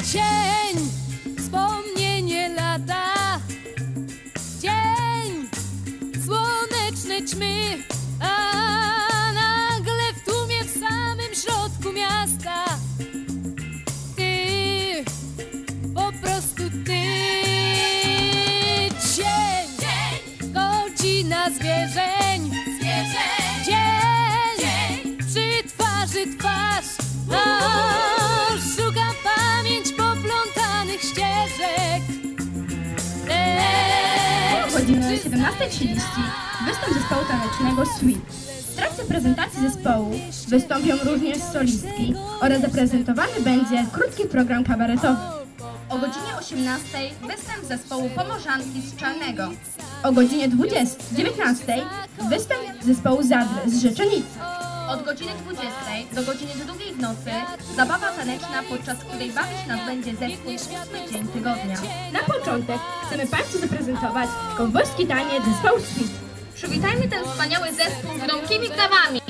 Cień, wspomnienie lata, dzień, słoneczne ćmy, a nagle w tłumie w samym środku miasta ty, po prostu ty. Cień, godzina zwierzeń, dzień, przy twarzy twarz, szukam pamięć poplątanych ścieżek. O godzinie 17:30 występ zespołu tanecznego Sweet. W trakcie prezentacji zespołu wystąpią również solistki oraz zaprezentowany będzie krótki program kabaretowy. O godzinie 18:00 występ zespołu Pomorzanki z Czarnego. O godzinie 19:00 występ zespołu Zadry z Rzeczenicy. Od godziny 20:00 do godziny 2:00 w nocy zabawa taneczna, podczas której bawić nas będzie zespół 8 dzień tygodnia. Na początek chcemy Państwu zaprezentować kowbojski taniec zespołu Sweet. Przywitajmy ten wspaniały zespół gromkimi klawami.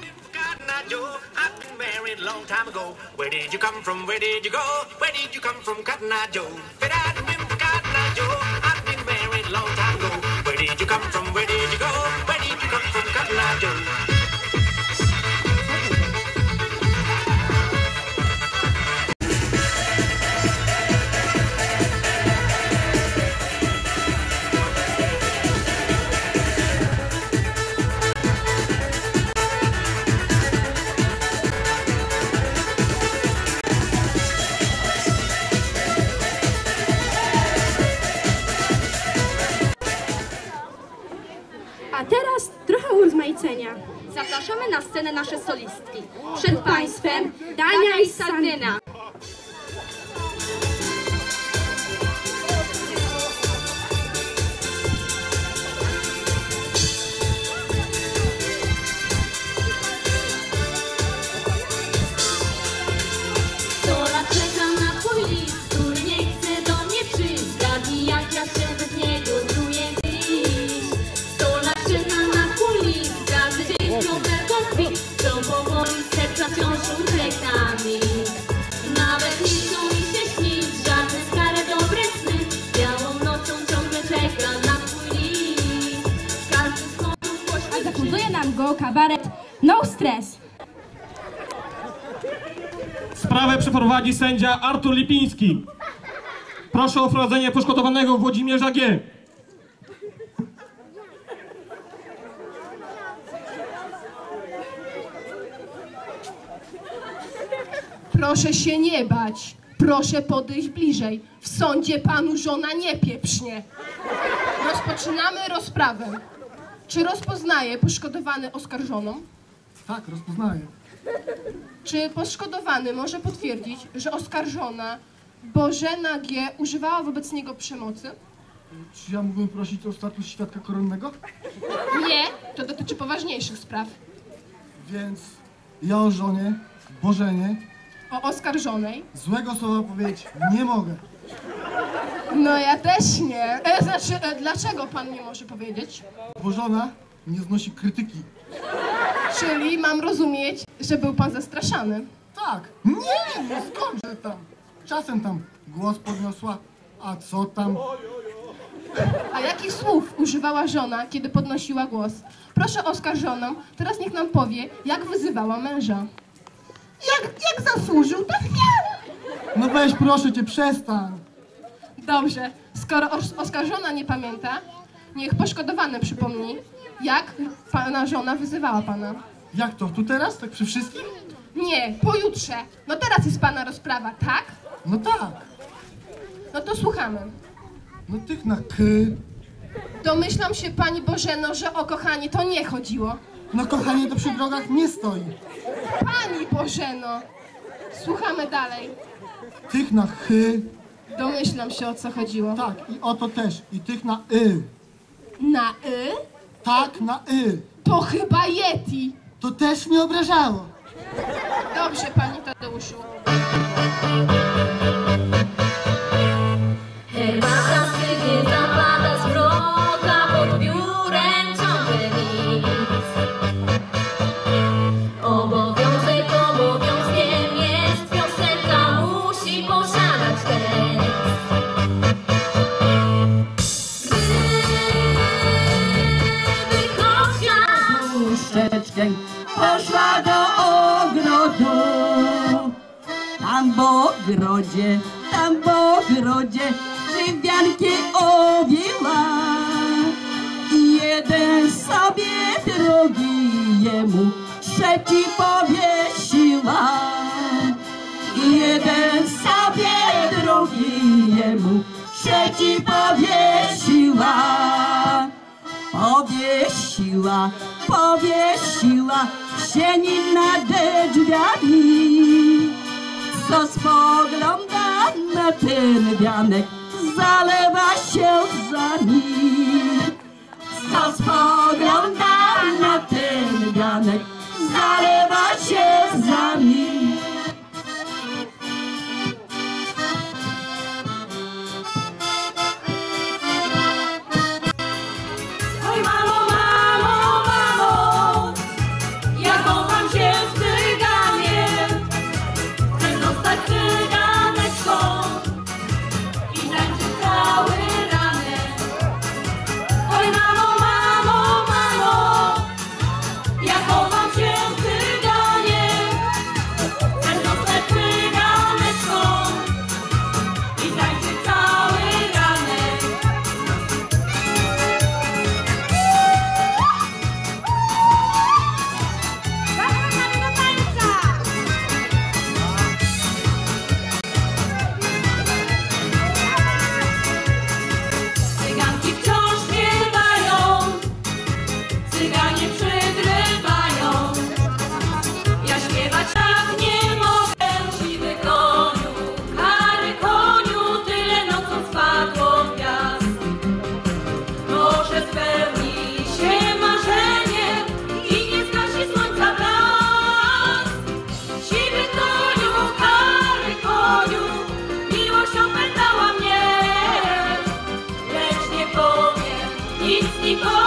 A teraz trochę urozmaicenia. Zapraszamy na scenę nasze solistki. Przed Państwem Dania i Sardyna. Nawet nie chcą mi się śnić żadne stare dobre sny. Białą nocą ciągle czeka na twój list. Każdy z kątów poświęci. A zafunduje nam go kabaret No Stress. Sprawę przeprowadzi sędzia Artur Lipiński. Proszę o wprowadzenie poszkodowanego Włodzimierza G. Proszę się nie bać. Proszę podejść bliżej. W sądzie panu żona nie pieprznie. Rozpoczynamy rozprawę. Czy rozpoznaje poszkodowany oskarżoną? Tak, rozpoznaję. Czy poszkodowany może potwierdzić, że oskarżona Bożena G. używała wobec niego przemocy? Czy ja mógłbym prosić o status świadka koronnego? Nie, to dotyczy poważniejszych spraw. Więc ja o żonie, Bożenie, O oskarżonej? złego słowa powiedzieć nie mogę. No ja też nie. Dlaczego pan nie może powiedzieć? Bo żona nie znosi krytyki. Czyli mam rozumieć, że był pan zastraszany. Tak. Nie, no skądże tam. Czasem tam głos podniosła, a co tam? A jakich słów używała żona, kiedy podnosiła głos? Proszę oskarżoną, teraz niech nam powie, jak wyzywała męża. Jak zasłużył, tak miał. No weź, proszę cię, przestań. Dobrze, skoro oskarżona nie pamięta, niech poszkodowany przypomni, jak pana żona wyzywała pana. Jak to? Tu teraz? Tak przy wszystkim? Nie, pojutrze. No teraz jest pana rozprawa, tak? No tak. No to słuchamy. No tych na k. Domyślam się, pani Bożeno, że o kochanie to nie chodziło. No kochanie to przy drogach nie stoi. Pani Bożeno! Słuchamy dalej. Tych na ch. Domyślam się, o co chodziło. Tak, i o to też. I tych na y. Na y? Tak, na y. To chyba Yeti. To też mnie obrażało. Dobrze, pani Tadeuszu. Herbata stygnie, zapada z wrota, pod biurem ciągle nic. Obowiązek obowiązkiem jest, piosenka musi posiadać ogrodzie, tam w ogrodzie żywianki owiła. Jeden sobie drugi jemu trzeci powiesiła. Jeden sobie drugi jemu trzeci powiesiła. Powiesiła, powiesiła sieni nad drzwiami. Co spogląda na ten wianek, zalewa się łzami. Co spogląda na ten wianek, zalewa się łzami. Oj mamo, mamo, mamo, ja kocham się w cyganie. Chcę zostać cyganeczką i tańczyć cały ranek. Oj mamo, mamo, mamo, ja kocham się w cyganie. Chcę zostać cyganeczką i tańczyć cały ranek. Cyganki wciąż śpiewają, cyganie przygrywają. Ja śpiewać tak nie mogę, siwy koniu, kary koniu, tyle nocą spadło gwiazd. Może spełni się marzenie i nie zgasi słońca blask. Siwy koniu, kary koniu, miłość opętała mnie. Lecz nie powiem nic nikomu.